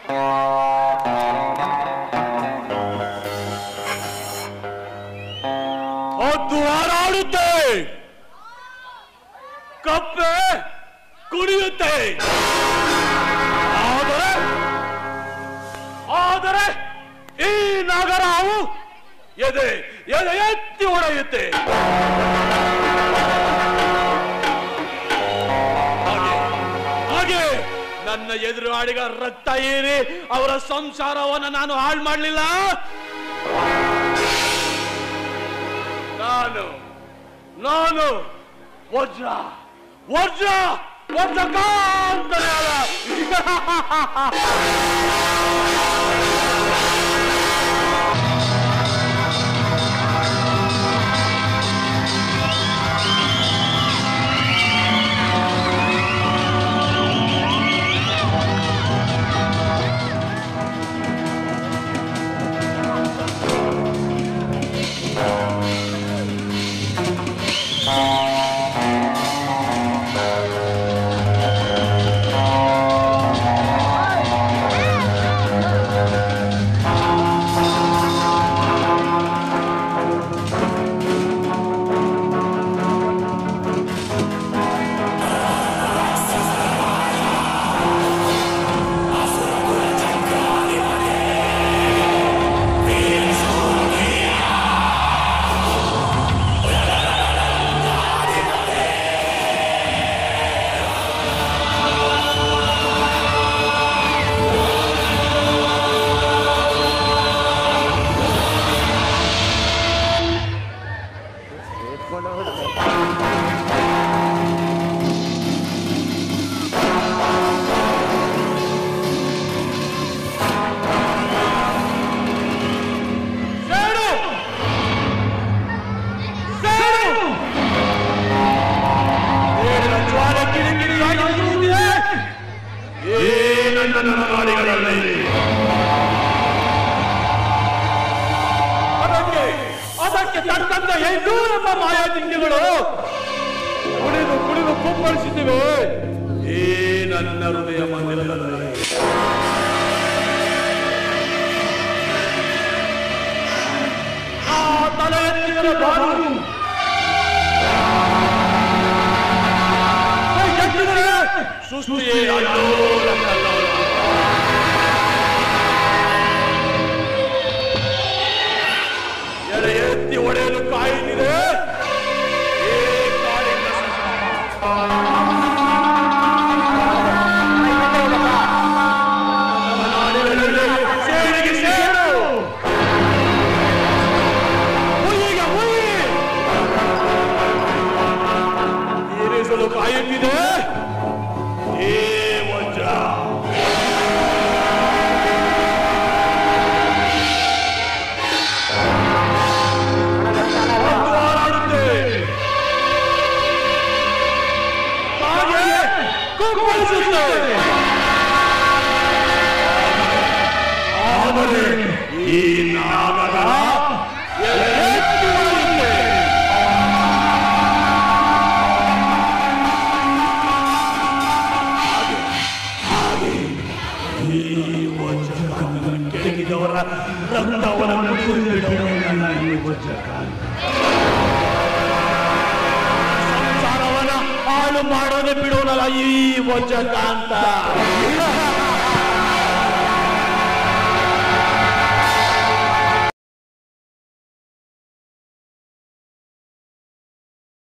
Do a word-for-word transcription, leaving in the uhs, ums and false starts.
ಅದು ಹಾರಾಡುತ್ತೆ, ಕಪ್ಪೆ ಕುಣಿಯುತ್ತೆ. ಆದರೆ ಆದರೆ ಈ ನಾಗರಾವು ಎದೆ ಎದೆ ಎತ್ತಿ ಹೊಡೆಯುತ್ತೆ. ಹಾಗೆ ಹಾಗೆ ನನ್ನ ಎದುರಾಳಿಗ ರಕ್ತ ಏರಿ ಅವರ ಸಂಸಾರವನ್ನು ನಾನು ಹಾಳು ಮಾಡಲಿಲ್ಲ. ನಾನು ನಾನು ವಜ್ರ ವಜ್ರ ವಜ್ರಕಾಂತನೇ ಅಲ್ಲ. ಅದಕ್ಕೆ ತಕ್ಕಂತ ಎಂಟೂ ನಮ್ಮ ಮಾಯಾದಿಂಡಿಗಳು ಕುಣಿದು ಕುಣಿದು ಕುಪ್ಪಳಿಸುತ್ತಿವೆ ಈ ನನ್ನ ಹೃದಯ ಮಂದಿರದಲ್ಲಿ. ಆ ತಲೆ ಎತ್ತಿದ ಬಾರು ಸೃಷ್ಟಿಯೇ ಎಡೆ ಎತ್ತಿ ಹೊಡೆಯಲು ಕಾಯುತ್ತಿದೆ. ಸೇರಿಗೆ ಸೇರು ಹುಯಿಗೆ ಹುಯಿ ಇರಿಸಲು ಕಾಯುತ್ತಿದೆ ಏ ವಜ್ರ. ಆದರೆ ಈ ನಾಗರ ಎತ್ತಿ ಹೊಡೆಯುತ್ತೆ. ಹಾಗೆ ಈ ವಜ್ರಕಾಂತ ಕೆಳಗಿದವರ ರಕ್ತವನ್ನು ಕುಡಿದಿಡುವ ನನ್ನ ಈ ವಜ್ರಕಾಂತ ಸಂಸಾರವನ್ನ ಹಾಳು ಮಾಡೋದೇ ಬಿಡೋನಲ್ಲ ಈ ವಜ್ರಕಾಂತ.